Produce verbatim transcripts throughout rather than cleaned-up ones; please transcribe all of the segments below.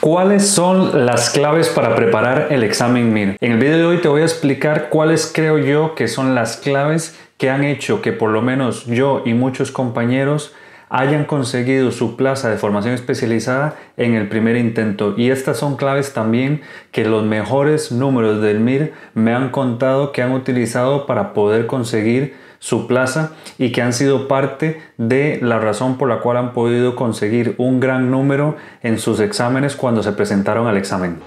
¿Cuáles son las claves para preparar el examen M I R? En el video de hoy te voy a explicar cuáles creo yo que son las claves que han hecho que por lo menos yo y muchos compañeros hayan conseguido su plaza de formación especializada en el primer intento. Y estas son claves también que los mejores números del M I R me han contado que han utilizado para poder conseguir su plaza y que han sido parte de la razón por la cual han podido conseguir un gran número en sus exámenes cuando se presentaron al examen.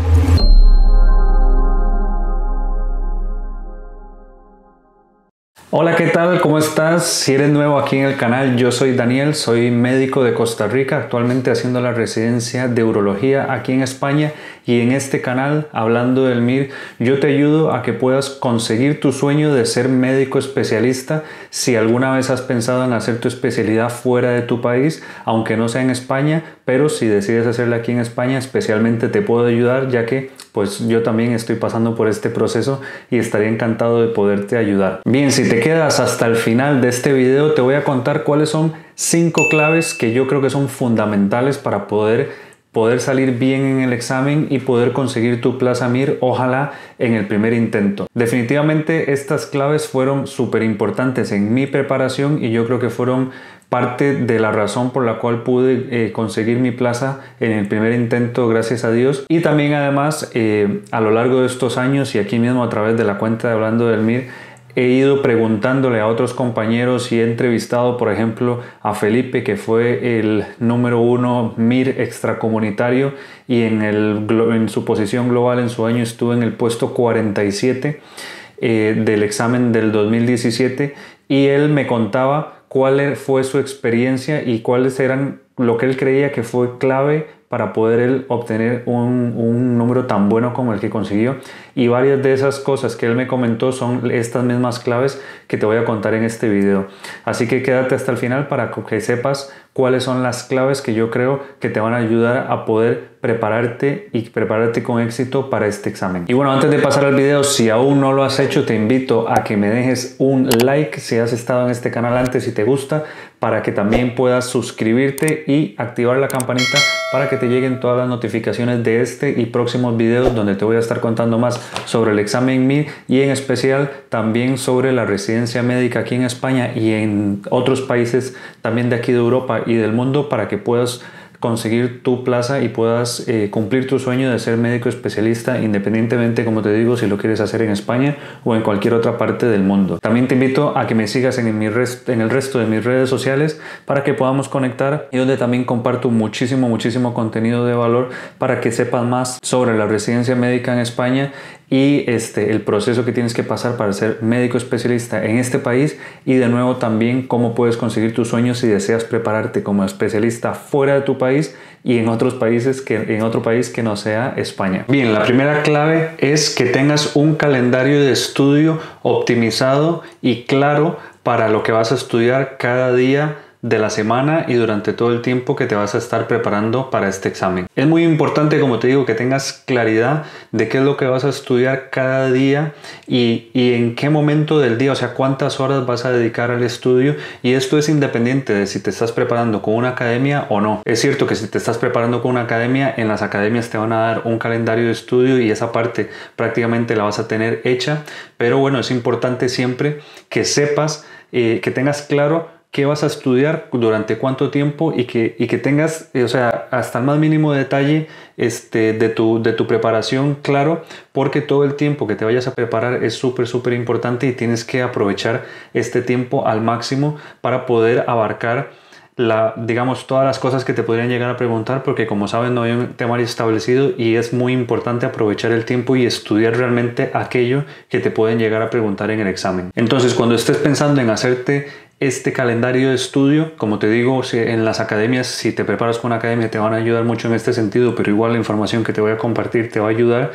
Hola, ¿qué tal? ¿Cómo estás? Si eres nuevo aquí en el canal, yo soy Daniel, soy médico de Costa Rica, actualmente haciendo la residencia de urología aquí en España, y en este canal, hablando del M I R, yo te ayudo a que puedas conseguir tu sueño de ser médico especialista. Si alguna vez has pensado en hacer tu especialidad fuera de tu país, aunque no sea en España, pero si decides hacerla aquí en España, especialmente te puedo ayudar, ya que pues yo también estoy pasando por este proceso y estaría encantado de poderte ayudar. Bien, si te quedas hasta el final de este video, te voy a contar cuáles son cinco claves que yo creo que son fundamentales para poder poder salir bien en el examen y poder conseguir tu plaza M I R, ojalá en el primer intento. Definitivamente estas claves fueron súper importantes en mi preparación y yo creo que fueron parte de la razón por la cual pude eh, conseguir mi plaza en el primer intento, gracias a Dios. Y también además eh, a lo largo de estos años y aquí mismo a través de la cuenta de Hablando del M I R, he ido preguntándole a otros compañeros y he entrevistado, por ejemplo, a Felipe, que fue el número uno M I R extracomunitario y en, el, en su posición global en su año estuvo en el puesto cuarenta y siete eh, del examen del dos mil diecisiete, y él me contaba cuál fue su experiencia y cuáles eran lo que él creía que fue clave para poder él obtener un, un número tan bueno como el que consiguió. Y varias de esas cosas que él me comentó son estas mismas claves que te voy a contar en este video. Así que quédate hasta el final para que sepas cuáles son las claves que yo creo que te van a ayudar a poder prepararte y prepararte con éxito para este examen. Y bueno, antes de pasar al video, si aún no lo has hecho, te invito a que me dejes un like si has estado en este canal antes y te gusta, para que también puedas suscribirte y activar la campanita para que te lleguen todas las notificaciones de este y próximos videos donde te voy a estar contando más sobre el examen M I R y en especial también sobre la residencia médica aquí en España y en otros países también de aquí de Europa y del mundo, para que puedas conseguir tu plaza y puedas eh, cumplir tu sueño de ser médico especialista, independientemente, como te digo, si lo quieres hacer en España o en cualquier otra parte del mundo. También te invito a que me sigas en, mi rest, en el resto de mis redes sociales para que podamos conectar, y donde también comparto muchísimo, muchísimo contenido de valor para que sepas más sobre la residencia médica en España y este, el proceso que tienes que pasar para ser médico especialista en este país, y de nuevo también cómo puedes conseguir tus sueños si deseas prepararte como especialista fuera de tu país y en otros países que, en otro país que no sea España. Bien, la primera clave es que tengas un calendario de estudio optimizado y claro para lo que vas a estudiar cada día de la semana y durante todo el tiempo que te vas a estar preparando para este examen. Es muy importante, como te digo, que tengas claridad de qué es lo que vas a estudiar cada día y, y en qué momento del día, o sea, cuántas horas vas a dedicar al estudio, y esto es independiente de si te estás preparando con una academia o no. Es cierto que si te estás preparando con una academia, en las academias te van a dar un calendario de estudio y esa parte prácticamente la vas a tener hecha, pero bueno, es importante siempre que sepas, eh, que tengas claro qué vas a estudiar, durante cuánto tiempo, y que, y que tengas, o sea, hasta el más mínimo detalle este, de, tu, de tu preparación claro, porque todo el tiempo que te vayas a preparar es súper, súper importante y tienes que aprovechar este tiempo al máximo para poder abarcar La, digamos, todas las cosas que te podrían llegar a preguntar, porque como saben no hay un temario establecido y es muy importante aprovechar el tiempo y estudiar realmente aquello que te pueden llegar a preguntar en el examen. Entonces, cuando estés pensando en hacerte este calendario de estudio, como te digo, si en las academias, si te preparas con una academia, te van a ayudar mucho en este sentido, pero igual la información que te voy a compartir te va a ayudar.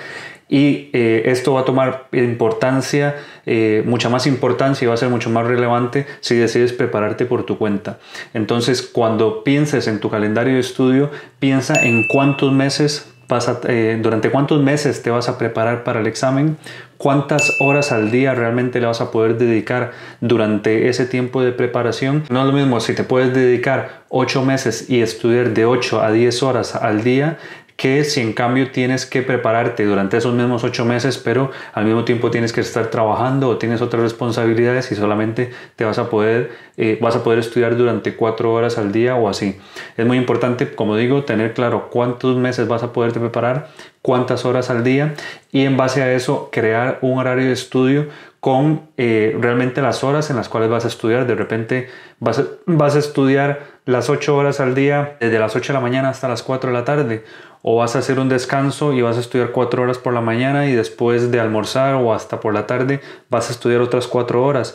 Y eh, esto va a tomar importancia, eh, mucha más importancia, y va a ser mucho más relevante si decides prepararte por tu cuenta. Entonces, cuando pienses en tu calendario de estudio, piensa en cuántos meses vas a, eh, durante cuántos meses te vas a preparar para el examen, cuántas horas al día realmente le vas a poder dedicar durante ese tiempo de preparación. No es lo mismo si te puedes dedicar ocho meses y estudiar de ocho a diez horas al día, que si en cambio tienes que prepararte durante esos mismos ocho meses, pero al mismo tiempo tienes que estar trabajando o tienes otras responsabilidades y solamente te vas a poder, eh, vas a poder estudiar durante cuatro horas al día o así. Es muy importante, como digo, tener claro cuántos meses vas a poderte preparar, cuántas horas al día, y en base a eso crear un horario de estudio con eh, realmente las horas en las cuales vas a estudiar. De repente vas a, vas a estudiar las ocho horas al día desde las ocho de la mañana hasta las cuatro de la tarde, o vas a hacer un descanso y vas a estudiar cuatro horas por la mañana y después de almorzar o hasta por la tarde vas a estudiar otras cuatro horas.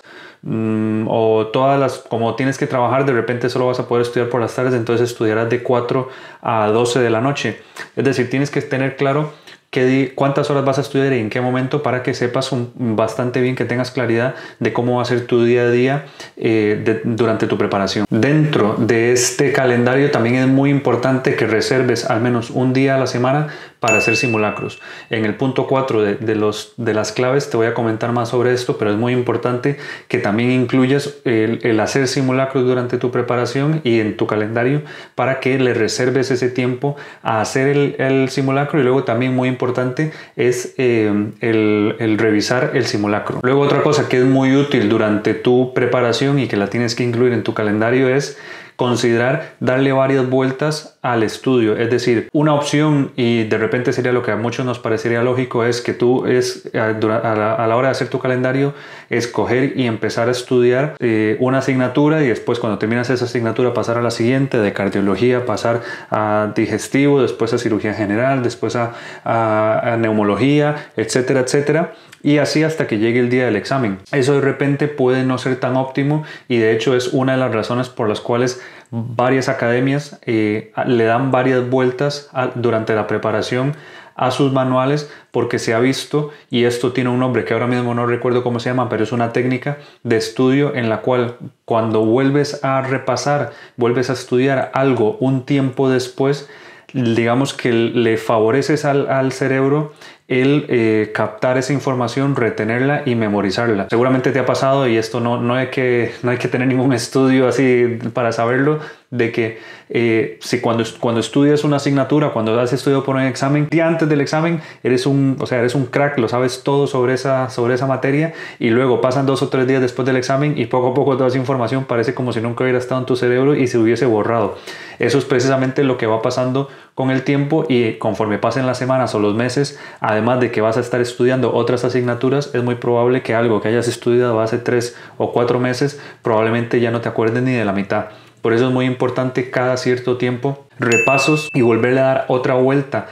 Mm, o todas las, como tienes que trabajar, de repente solo vas a poder estudiar por las tardes, entonces estudiarás de cuatro a doce de la noche. Es decir, tienes que tener claro qué, cuántas horas vas a estudiar y en qué momento, para que sepas un, bastante bien, que tengas claridad de cómo va a ser tu día a día eh, de, durante tu preparación. Dentro de este calendario también es muy importante que reserves al menos un día a la semana para hacer simulacros. En el punto cuatro de, de, los, de las claves te voy a comentar más sobre esto, pero es muy importante que también incluyas el, el hacer simulacros durante tu preparación y en tu calendario, para que le reserves ese tiempo a hacer el, el simulacro. Y luego también muy importante es eh, el, el revisar el simulacro. Luego otra cosa que es muy útil durante tu preparación y que la tienes que incluir en tu calendario es considerar darle varias vueltas al estudio. Es decir, una opción, y de repente sería lo que a muchos nos parecería lógico, es que tú es, a, la, a la hora de hacer tu calendario, escoger y empezar a estudiar eh, una asignatura, y después cuando terminas esa asignatura pasar a la siguiente, de cardiología pasar a digestivo, después a cirugía general, después a, a, a neumología, etcétera, etcétera. Y así hasta que llegue el día del examen. Eso de repente puede no ser tan óptimo, y de hecho es una de las razones por las cuales varias academias eh, le dan varias vueltas a, durante la preparación a sus manuales, porque se ha visto, y esto tiene un nombre que ahora mismo no recuerdo cómo se llama, pero es una técnica de estudio en la cual cuando vuelves a repasar, vuelves a estudiar algo un tiempo después, digamos que le favoreces al, al cerebro el eh, captar esa información, retenerla y memorizarla. Seguramente te ha pasado, y esto no, no, hay, que, no hay que tener ningún estudio así para saberlo, de que eh, si cuando, cuando estudias una asignatura, cuando has estudiado por un examen, día antes del examen eres un, o sea, eres un crack, lo sabes todo sobre esa, sobre esa materia, y luego pasan dos o tres días después del examen y poco a poco toda esa información parece como si nunca hubiera estado en tu cerebro y se hubiese borrado. Eso es precisamente lo que va pasando con el tiempo, y conforme pasen las semanas o los meses, además de que vas a estar estudiando otras asignaturas, es muy probable que algo que hayas estudiado hace tres o cuatro meses probablemente ya no te acuerdes ni de la mitad. Por eso es muy importante cada cierto tiempo repasos y volverle a dar otra vuelta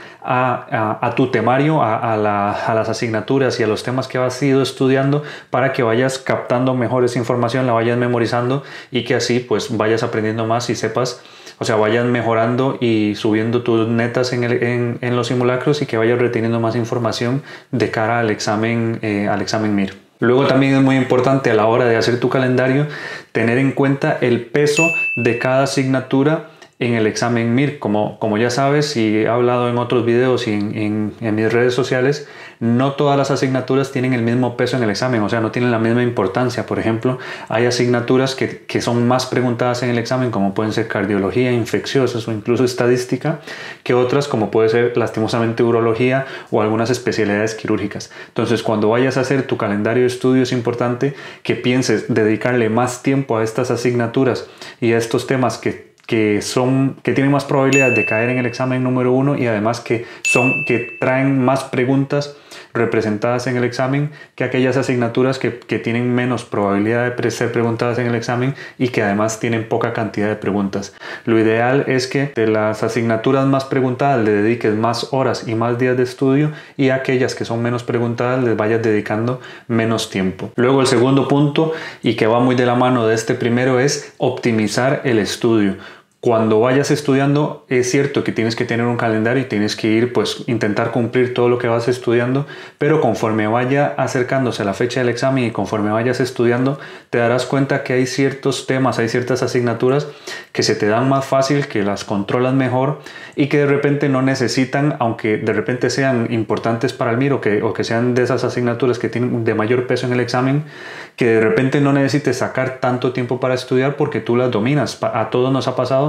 a, a, a tu temario, a, a, la, a las asignaturas y a los temas que has ido estudiando, para que vayas captando mejor esa información, la vayas memorizando, y que así pues vayas aprendiendo más y sepas, o sea, vayas mejorando y subiendo tus netas en, el, en, en los simulacros, y que vayas reteniendo más información de cara al examen, eh, al examen M I R. Luego también es muy importante a la hora de hacer tu calendario tener en cuenta el peso de cada asignatura en el examen M I R. Como, como ya sabes, y he hablado en otros videos y en, en, en mis redes sociales, no todas las asignaturas tienen el mismo peso en el examen, o sea, no tienen la misma importancia. Por ejemplo, hay asignaturas que, que son más preguntadas en el examen, como pueden ser cardiología, infecciosas o incluso estadística, que otras como puede ser lastimosamente urología o algunas especialidades quirúrgicas. Entonces, cuando vayas a hacer tu calendario de estudio, es importante que pienses dedicarle más tiempo a estas asignaturas y a estos temas que que son que tienen más probabilidad de caer en el examen número uno, y además que son que traen más preguntas representadas en el examen que aquellas asignaturas que, que tienen menos probabilidad de ser preguntadas en el examen y que además tienen poca cantidad de preguntas. Lo ideal es que de las asignaturas más preguntadas le dediques más horas y más días de estudio, y a aquellas que son menos preguntadas les vayas dedicando menos tiempo. Luego el segundo punto, y que va muy de la mano de este primero, es optimizar el estudio. Cuando vayas estudiando, es cierto que tienes que tener un calendario y tienes que ir, pues, intentar cumplir todo lo que vas estudiando, pero conforme vaya acercándose la fecha del examen y conforme vayas estudiando, te darás cuenta que hay ciertos temas, hay ciertas asignaturas que se te dan más fácil, que las controlas mejor, y que de repente no necesitan, aunque de repente sean importantes para el M I R, o que, o que sean de esas asignaturas que tienen de mayor peso en el examen, que de repente no necesites sacar tanto tiempo para estudiar porque tú las dominas. A todos nos ha pasado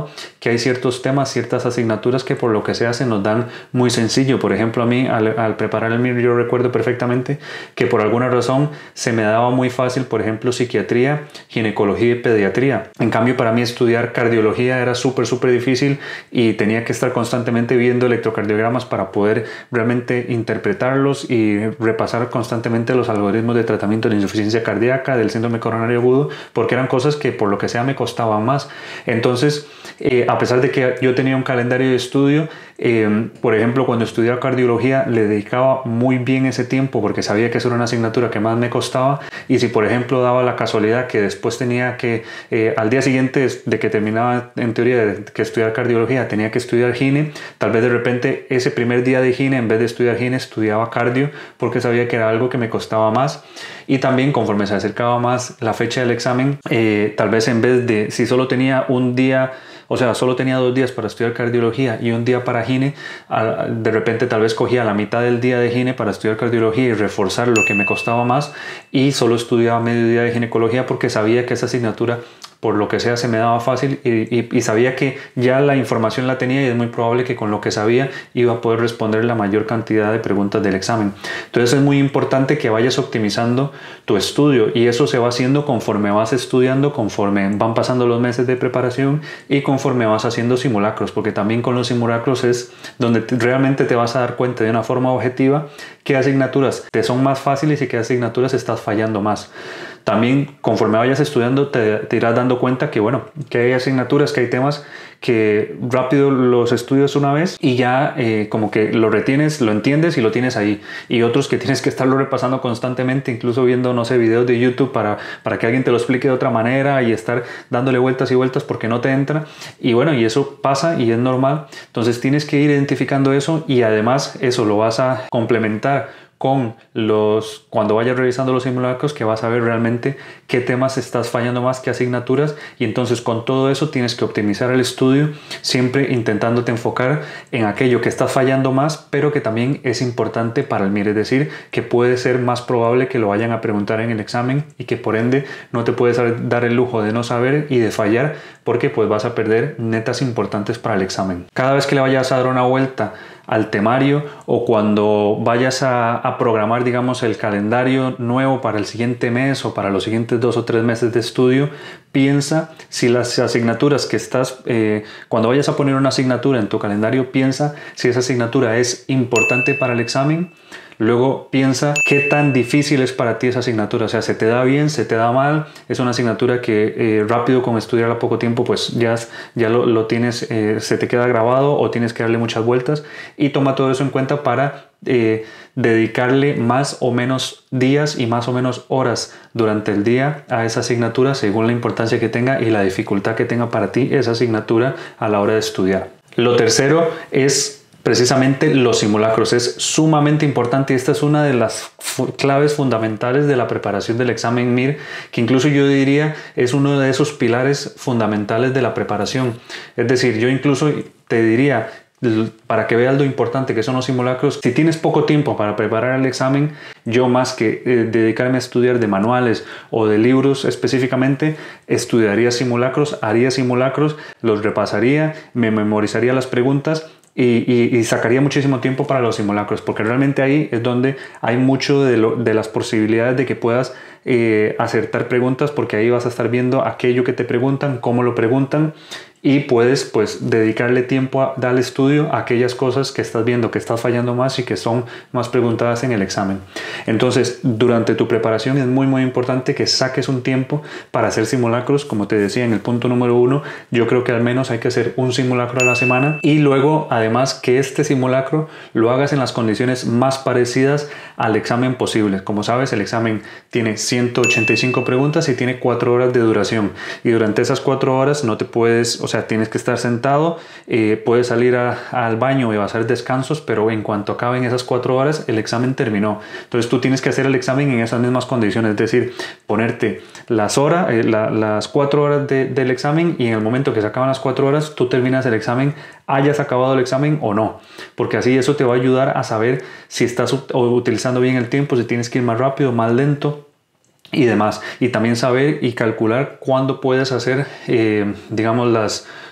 pasado que hay ciertos temas, ciertas asignaturas que por lo que sea se nos dan muy sencillo. Por ejemplo, a mí al, al preparar el M I R yo recuerdo perfectamente que por alguna razón se me daba muy fácil, por ejemplo, psiquiatría, ginecología y pediatría. En cambio, para mí estudiar cardiología era súper, súper difícil y tenía que estar constantemente viendo electrocardiogramas para poder realmente interpretarlos y repasar constantemente los algoritmos de tratamiento de insuficiencia cardíaca, del síndrome coronario agudo, porque eran cosas que por lo que sea me costaban más. Entonces, eh, a pesar de que yo tenía un calendario de estudio, eh, por ejemplo, cuando estudiaba cardiología le dedicaba muy bien ese tiempo porque sabía que esa era una asignatura que más me costaba, y si por ejemplo daba la casualidad que después tenía que, eh, al día siguiente de que terminaba en teoría de que estudiar cardiología, tenía que estudiar gine, tal vez de repente ese primer día de gine, en vez de estudiar gine, estudiaba cardio porque sabía que era algo que me costaba más. Y también conforme se acercaba más la fecha del examen, eh, tal vez en vez de, si solo tenía un día, o sea, solo tenía dos días para estudiar cardiología y un día para gine, de repente tal vez cogía la mitad del día de gine para estudiar cardiología y reforzar lo que me costaba más, y solo estudiaba medio día de ginecología porque sabía que esa asignatura por lo que sea se me daba fácil y, y, y sabía que ya la información la tenía y es muy probable que con lo que sabía iba a poder responder la mayor cantidad de preguntas del examen. Entonces es muy importante que vayas optimizando tu estudio, y eso se va haciendo conforme vas estudiando, conforme van pasando los meses de preparación y conforme vas haciendo simulacros, porque también con los simulacros es donde te, realmente te vas a dar cuenta de una forma objetiva qué asignaturas te son más fáciles y qué asignaturas estás fallando más. También conforme vayas estudiando te, te irás dando cuenta que bueno, que hay asignaturas, que hay temas que rápido los estudias una vez y ya eh, como que lo retienes, lo entiendes y lo tienes ahí, y otros que tienes que estarlo repasando constantemente, incluso viendo, no sé, videos de YouTube para, para que alguien te lo explique de otra manera y estar dándole vueltas y vueltas porque no te entra, y bueno, y eso pasa y es normal. Entonces tienes que ir identificando eso, y además eso lo vas a complementar con los, cuando vayas revisando los simulacros, que vas a ver realmente qué temas estás fallando más, qué asignaturas, y entonces con todo eso tienes que optimizar el estudio, siempre intentándote enfocar en aquello que estás fallando más, pero que también es importante para el M I R, es decir, que puede ser más probable que lo vayan a preguntar en el examen y que por ende no te puedes dar el lujo de no saber y de fallar, porque pues vas a perder netas importantes para el examen. Cada vez que le vayas a dar una vuelta al temario o cuando vayas a, a programar, digamos, el calendario nuevo para el siguiente mes o para los siguientes dos o tres meses de estudio, piensa si las asignaturas que estás, eh, cuando vayas a poner una asignatura en tu calendario, piensa si esa asignatura es importante para el examen. Luego piensa qué tan difícil es para ti esa asignatura, o sea, se te da bien, se te da mal, es una asignatura que eh, rápido con estudiarla poco tiempo pues ya, ya lo, lo tienes, eh, se te queda grabado o tienes que darle muchas vueltas, y toma todo eso en cuenta para eh, dedicarle más o menos días y más o menos horas durante el día a esa asignatura según la importancia que tenga y la dificultad que tenga para ti esa asignatura a la hora de estudiar. Lo tercero es precisamente los simulacros. Es sumamente importante y esta es una de las fu- claves fundamentales de la preparación del examen M I R, que incluso yo diría es uno de esos pilares fundamentales de la preparación. Es decir, yo incluso te diría, para que veas lo importante que son los simulacros, si tienes poco tiempo para preparar el examen, yo más que eh, dedicarme a estudiar de manuales o de libros específicamente, estudiaría simulacros, haría simulacros, los repasaría, me memorizaría las preguntas Y, y, y sacaría muchísimo tiempo para los simulacros, porque realmente ahí es donde hay mucho de, lo, de las posibilidades de que puedas eh, acertar preguntas, porque ahí vas a estar viendo aquello que te preguntan, cómo lo preguntan, y puedes pues dedicarle tiempo a, al estudio a aquellas cosas que estás viendo que estás fallando más y que son más preguntadas en el examen. Entonces durante tu preparación es muy muy importante que saques un tiempo para hacer simulacros. Como te decía en el punto número uno, yo creo que al menos hay que hacer un simulacro a la semana, y luego además que este simulacro lo hagas en las condiciones más parecidas al examen posible. Como sabes, el examen tiene ciento ochenta y cinco preguntas y tiene cuatro horas de duración, y durante esas cuatro horas no te puedes, o sea, tienes que estar sentado, eh, puedes salir a, al baño y hacer descansos, pero en cuanto acaben esas cuatro horas el examen terminó. Entonces tú tienes que hacer el examen en esas mismas condiciones, es decir, ponerte las horas, eh, la, las cuatro horas de, del examen, y en el momento que se acaban las cuatro horas tú terminas el examen, hayas acabado el examen o no, porque así eso te va a ayudar a saber si estás utilizando bien el tiempo, si tienes que ir más rápido, más lento y demás, y también saber y calcular cuándo puedes hacer eh, digamos las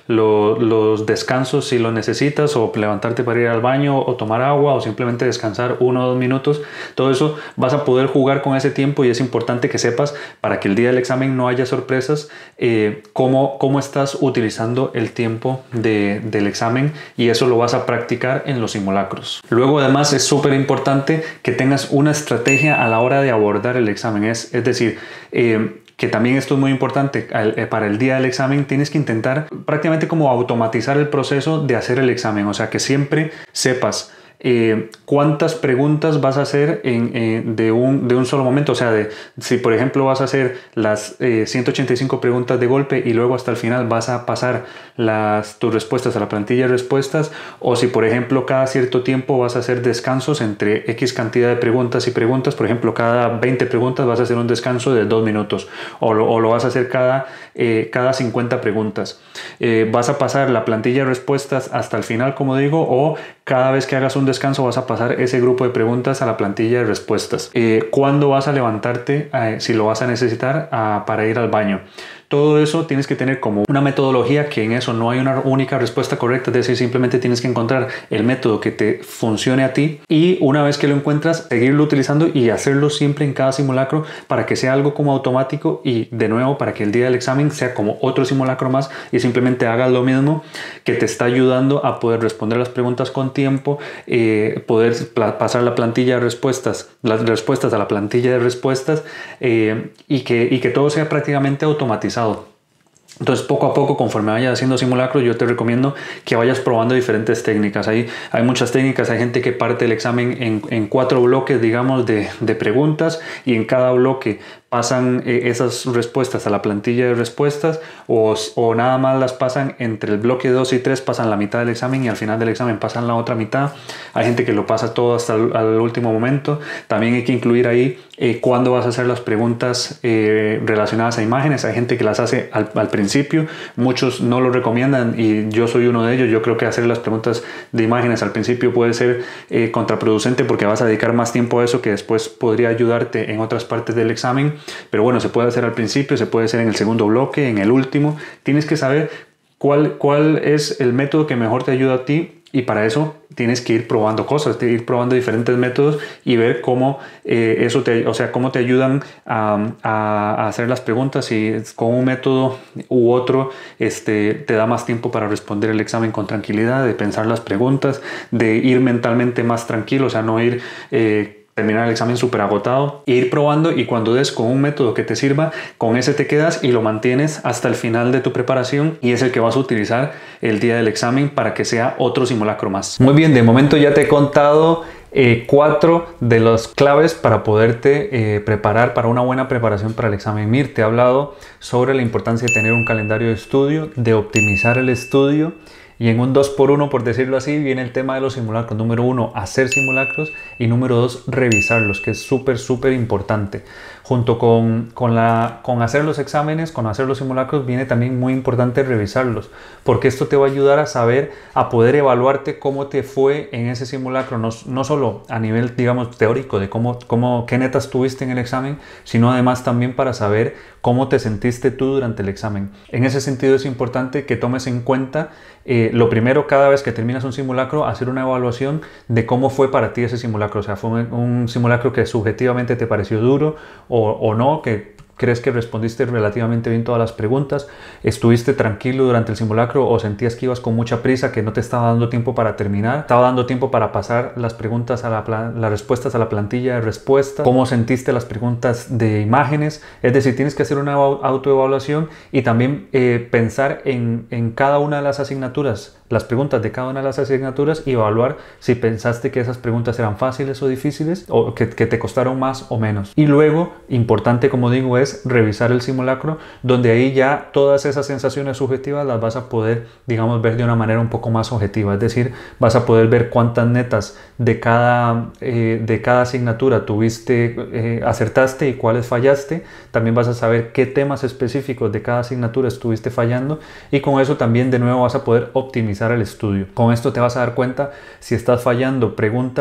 lo, los descansos si lo necesitas, o levantarte para ir al baño o tomar agua o simplemente descansar uno o dos minutos. Todo eso vas a poder jugar con ese tiempo, y es importante que sepas, para que el día del examen no haya sorpresas, eh, cómo, cómo estás utilizando el tiempo de, del examen, y eso lo vas a practicar en los simulacros. Luego además es súper importante que tengas una estrategia a la hora de abordar el examen, es, es decir, eh, que también esto es muy importante, para el día del examen tienes que intentar prácticamente como automatizar el proceso de hacer el examen, o sea que siempre sepas Eh, cuántas preguntas vas a hacer en, eh, de, un, de un solo momento. O sea, de, si por ejemplo vas a hacer las eh, ciento ochenta y cinco preguntas de golpe y luego hasta el final vas a pasar las, tus respuestas a la plantilla de respuestas, o si por ejemplo cada cierto tiempo vas a hacer descansos entre X cantidad de preguntas y preguntas. Por ejemplo, cada veinte preguntas vas a hacer un descanso de dos minutos, o lo, o lo vas a hacer cada, eh, cada cincuenta preguntas. Eh, vas a pasar la plantilla de respuestas hasta el final, como digo, o cada vez que hagas un descanso vas a pasar ese grupo de preguntas a la plantilla de respuestas. Eh, ¿Cuándo vas a levantarte? Eh, si lo vas a necesitar uh, para ir al baño. Todo eso tienes que tener como una metodología, que en eso no hay una única respuesta correcta, es decir, simplemente tienes que encontrar el método que te funcione a ti, y una vez que lo encuentras, seguirlo utilizando y hacerlo siempre en cada simulacro para que sea algo como automático, y de nuevo para que el día del examen sea como otro simulacro más y simplemente hagas lo mismo, que te está ayudando a poder responder las preguntas con tiempo, eh, poder pasar la plantilla de respuestas, las respuestas a la plantilla de respuestas, eh, y, que, y que todo sea prácticamente automatizado. Entonces, poco a poco, conforme vayas haciendo simulacros, yo te recomiendo que vayas probando diferentes técnicas. Hay, hay muchas técnicas, hay gente que parte el examen en, en cuatro bloques, digamos, de, de preguntas, y en cada bloque pasan eh, esas respuestas a la plantilla de respuestas, o, o nada más las pasan entre el bloque dos y tres, pasan la mitad del examen, y al final del examen pasan la otra mitad. Hay gente que lo pasa todo hasta el al último momento. También hay que incluir ahí eh, cuándo vas a hacer las preguntas eh, relacionadas a imágenes. Hay gente que las hace al, al principio, muchos no lo recomiendan y yo soy uno de ellos. Yo creo que hacer las preguntas de imágenes al principio puede ser eh, contraproducente, porque vas a dedicar más tiempo a eso que después podría ayudarte en otras partes del examen. Pero bueno, se puede hacer al principio, se puede hacer en el segundo bloque, en el último. Tienes que saber cuál, cuál es el método que mejor te ayuda a ti, y para eso tienes que ir probando cosas, ir probando diferentes métodos y ver cómo eh, eso te, o sea, cómo te ayudan a, a, a hacer las preguntas, si con un método u otro este, te da más tiempo para responder el examen con tranquilidad, de pensar las preguntas, de ir mentalmente más tranquilo, o sea, no ir... Eh, terminar el examen súper agotado, e ir probando, y cuando des con un método que te sirva, con ese te quedas y lo mantienes hasta el final de tu preparación, y es el que vas a utilizar el día del examen para que sea otro simulacro más. Muy bien, de momento ya te he contado eh, cuatro de las claves para poderte eh, preparar para una buena preparación para el examen M I R. Te he hablado sobre la importancia de tener un calendario de estudio, de optimizar el estudio, y en un dos por uno, por decirlo así, viene el tema de los simulacros. Número uno, hacer simulacros, y número dos, revisarlos, que es súper, súper importante. Junto con, con, la, con hacer los exámenes, con hacer los simulacros, viene también muy importante revisarlos, porque esto te va a ayudar a saber, a poder evaluarte cómo te fue en ese simulacro, no, no solo a nivel, digamos, teórico, de cómo, cómo, qué netas tuviste en el examen, sino además también para saber cómo te sentiste tú durante el examen. En ese sentido es importante que tomes en cuenta, eh, lo primero, cada vez que terminas un simulacro, hacer una evaluación de cómo fue para ti ese simulacro. O sea, fue un, un simulacro que subjetivamente te pareció duro, o, o no, que crees que respondiste relativamente bien todas las preguntas, estuviste tranquilo durante el simulacro, o sentías que ibas con mucha prisa, que no te estaba dando tiempo para terminar, estaba dando tiempo para pasar las preguntas a la las respuestas a la plantilla de respuestas, cómo sentiste las preguntas de imágenes. Es decir, tienes que hacer una autoevaluación, y también eh, pensar en, en cada una de las asignaturas, las preguntas de cada una de las asignaturas, y evaluar si pensaste que esas preguntas eran fáciles o difíciles, o que, que te costaron más o menos. Y luego, importante como digo, es revisar el simulacro, donde ahí ya todas esas sensaciones subjetivas las vas a poder, digamos, ver de una manera un poco más objetiva. Es decir, vas a poder ver cuántas netas de cada, eh, de cada asignatura tuviste, eh, acertaste, y cuáles fallaste. También vas a saber qué temas específicos de cada asignatura estuviste fallando, y con eso también de nuevo vas a poder optimizar el estudio. Con esto te vas a dar cuenta si estás fallando preguntas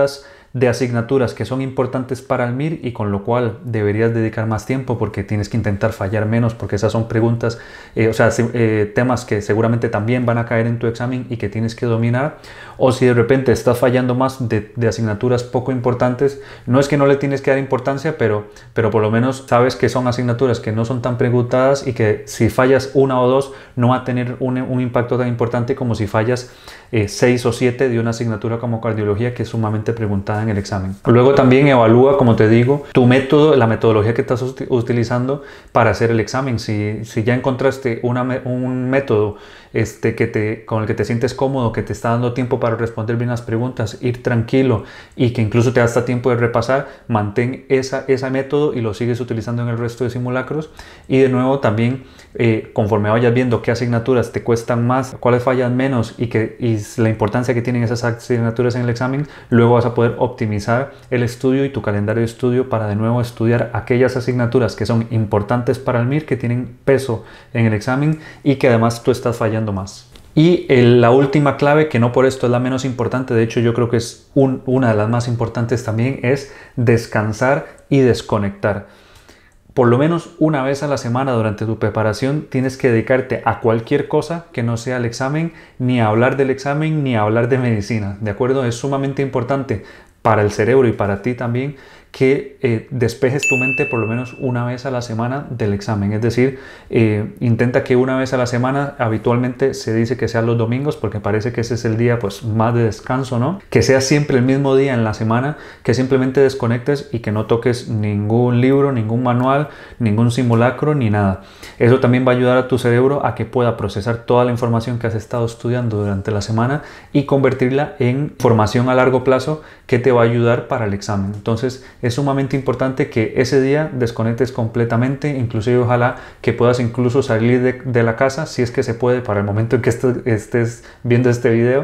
de asignaturas que son importantes para el M I R y con lo cual deberías dedicar más tiempo porque tienes que intentar fallar menos, porque esas son preguntas, eh, o sea, eh, temas que seguramente también van a caer en tu examen y que tienes que dominar. O si de repente estás fallando más de, de asignaturas poco importantes, no es que no le tienes que dar importancia, pero, pero por lo menos sabes que son asignaturas que no son tan preguntadas y que si fallas una o dos no va a tener un, un impacto tan importante como si fallas eh, seis o siete de una asignatura como cardiología, que es sumamente preguntada en el examen. Luego también evalúa, como te digo, tu método, la metodología que estás utilizando para hacer el examen. Si, si ya encontraste una, un método este, que te, con el que te sientes cómodo, que te está dando tiempo para responder bien las preguntas, ir tranquilo y que incluso te da hasta tiempo de repasar, mantén esa, ese método y lo sigues utilizando en el resto de simulacros. Y de nuevo también, eh, conforme vayas viendo qué asignaturas te cuestan más, cuáles fallan menos y, que, y la importancia que tienen esas asignaturas en el examen, luego vas a poder optimizar el estudio y tu calendario de estudio para de nuevo estudiar aquellas asignaturas que son importantes para el M I R, que tienen peso en el examen y que además tú estás fallando más. Y el, la última clave, que no por esto es la menos importante, de hecho yo creo que es un, una de las más importantes también, es descansar y desconectar. Por lo menos una vez a la semana durante tu preparación tienes que dedicarte a cualquier cosa que no sea el examen, ni a hablar del examen, ni a hablar de medicina, ¿de acuerdo? Es sumamente importante para el cerebro y para ti también que eh, despejes tu mente por lo menos una vez a la semana del examen. Es decir, eh, intenta que una vez a la semana, habitualmente se dice que sean los domingos porque parece que ese es el día pues más de descanso, ¿no? Que sea siempre el mismo día en la semana, que simplemente desconectes y que no toques ningún libro, ningún manual, ningún simulacro ni nada. Eso también va a ayudar a tu cerebro a que pueda procesar toda la información que has estado estudiando durante la semana y convertirla en información a largo plazo que te va a ayudar para el examen. Entonces es sumamente importante que ese día desconectes completamente, inclusive ojalá que puedas incluso salir de, de la casa si es que se puede para el momento en que estés, estés viendo este video.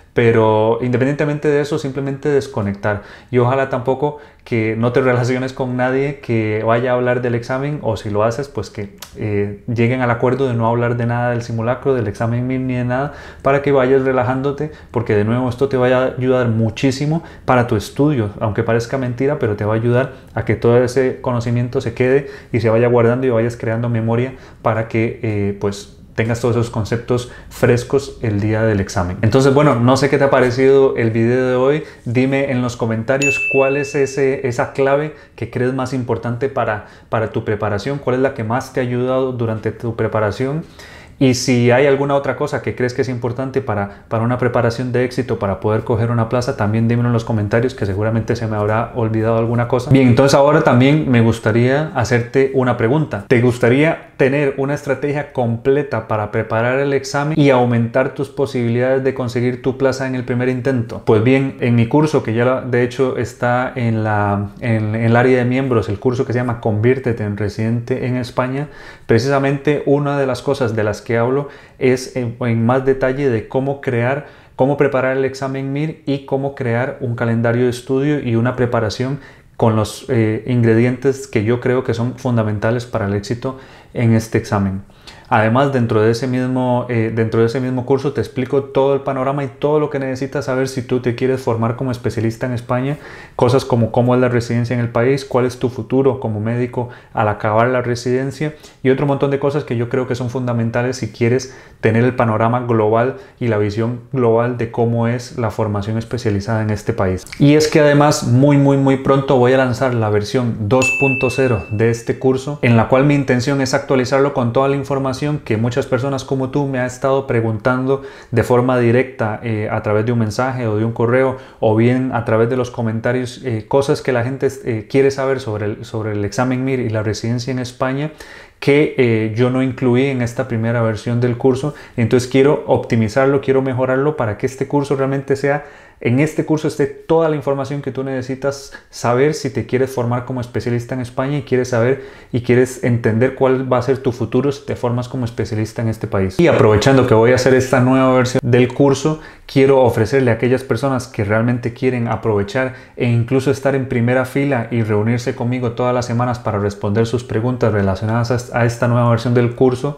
Pero independientemente de eso, simplemente desconectar. Y ojalá tampoco que no te relaciones con nadie que vaya a hablar del examen, o si lo haces, pues que eh, lleguen al acuerdo de no hablar de nada del simulacro, del examen M I R ni de nada, para que vayas relajándote, porque de nuevo esto te va a ayudar muchísimo para tu estudio, aunque parezca mentira, pero te va a ayudar a que todo ese conocimiento se quede y se vaya guardando y vayas creando memoria para que eh, pues tengas todos esos conceptos frescos el día del examen. Entonces, bueno, no sé qué te ha parecido el video de hoy. Dime en los comentarios cuál es ese, esa clave que crees más importante para, para tu preparación, cuál es la que más te ha ayudado durante tu preparación. Y si hay alguna otra cosa que crees que es importante para, para una preparación de éxito, para poder coger una plaza, también dímelo en los comentarios, que seguramente se me habrá olvidado alguna cosa. Bien, entonces ahora también me gustaría hacerte una pregunta. ¿Te gustaría tener una estrategia completa para preparar el examen y aumentar tus posibilidades de conseguir tu plaza en el primer intento? Pues bien, en mi curso, que ya de hecho está en, la, en, en el área de miembros, el curso que se llama Conviértete en Residente en España, precisamente una de las cosas de las que que hablo es en, en más detalle de cómo crear, cómo preparar el examen M I R y cómo crear un calendario de estudio y una preparación con los eh, ingredientes que yo creo que son fundamentales para el éxito en este examen. Además, dentro de ese mismo, eh, dentro de ese mismo curso te explico todo el panorama y todo lo que necesitas saber si tú te quieres formar como especialista en España. Cosas como cómo es la residencia en el país, cuál es tu futuro como médico al acabar la residencia y otro montón de cosas que yo creo que son fundamentales si quieres tener el panorama global y la visión global de cómo es la formación especializada en este país. Y es que además muy muy muy pronto voy a lanzar la versión dos punto cero de este curso, en la cual mi intención es actualizarlo con toda la información que muchas personas como tú me han estado preguntando de forma directa eh, a través de un mensaje o de un correo o bien a través de los comentarios, eh, cosas que la gente eh, quiere saber sobre el, sobre el examen M I R y la residencia en España que eh, yo no incluí en esta primera versión del curso. Entonces quiero optimizarlo, quiero mejorarlo para que este curso realmente sea, en este curso esté toda la información que tú necesitas saber si te quieres formar como especialista en España y quieres saber y quieres entender cuál va a ser tu futuro si te formas como especialista en este país. Y aprovechando que voy a hacer esta nueva versión del curso, quiero ofrecerle a aquellas personas que realmente quieren aprovechar e incluso estar en primera fila y reunirse conmigo todas las semanas para responder sus preguntas relacionadas a esta nueva versión del curso,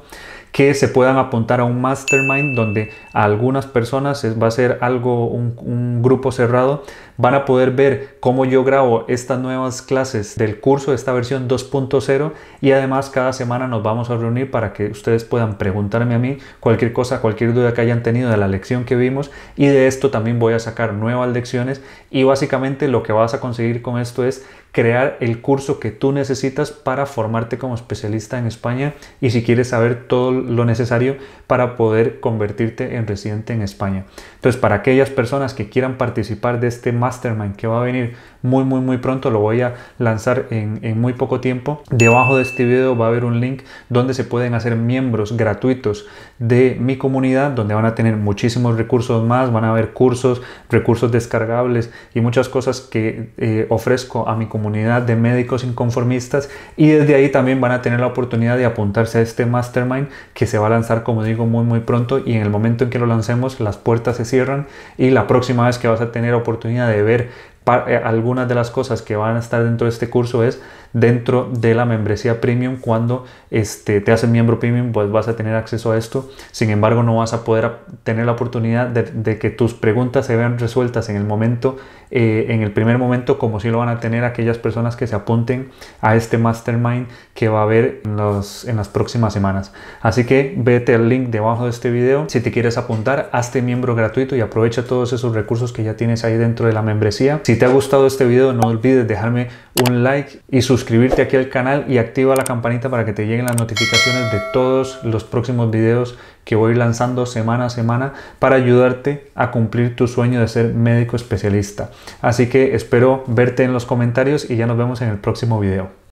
que se puedan apuntar a un mastermind donde a algunas personas es, va a ser algo, un, un grupo cerrado, van a poder ver cómo yo grabo estas nuevas clases del curso de esta versión dos punto cero, y además cada semana nos vamos a reunir para que ustedes puedan preguntarme a mí cualquier cosa, cualquier duda que hayan tenido de la lección que vimos, y de esto también voy a sacar nuevas lecciones. Y básicamente lo que vas a conseguir con esto es crear el curso que tú necesitas para formarte como especialista en España, y si quieres saber todo lo necesario para poder convertirte en residente en España. Entonces, para aquellas personas que quieran participar de este mastermind que va a venir muy muy muy pronto, lo voy a lanzar en, en muy poco tiempo, debajo de este video va a haber un link donde se pueden hacer miembros gratuitos de mi comunidad, donde van a tener muchísimos recursos más, van a haber cursos, recursos descargables y muchas cosas que eh, ofrezco a mi comunidad de médicos inconformistas, y desde ahí también van a tener la oportunidad de apuntarse a este mastermind que se va a lanzar, como digo, muy muy pronto, y en el momento en que lo lancemos las puertas se cierran, y la próxima vez que vas a tener oportunidad de ver algunas de las cosas que van a estar dentro de este curso es dentro de la membresía premium. Cuando este, te haces miembro premium, pues vas a tener acceso a esto. Sin embargo, no vas a poder tener la oportunidad de, de que tus preguntas se vean resueltas en el momento, eh, en el primer momento, como si lo van a tener aquellas personas que se apunten a este mastermind que va a haber en, los, en las próximas semanas. Así que vete al link debajo de este video si te quieres apuntar, hazte miembro gratuito y aprovecha todos esos recursos que ya tienes ahí dentro de la membresía. Si te ha gustado este video, no olvides dejarme un like y suscribirte aquí al canal, y activa la campanita para que te lleguen las notificaciones de todos los próximos videos que voy lanzando semana a semana para ayudarte a cumplir tu sueño de ser médico especialista. Así que espero verte en los comentarios y ya nos vemos en el próximo video.